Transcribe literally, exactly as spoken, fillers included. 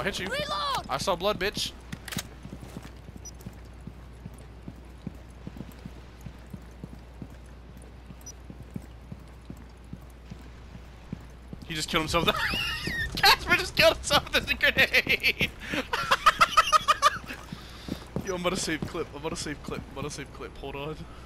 I hit you. Reload! I saw blood, bitch. He just killed himself. Casper just killed himself with a grenade. Yo, I'm about to save clip. I'm about to save clip. I'm about to save clip. Hold on.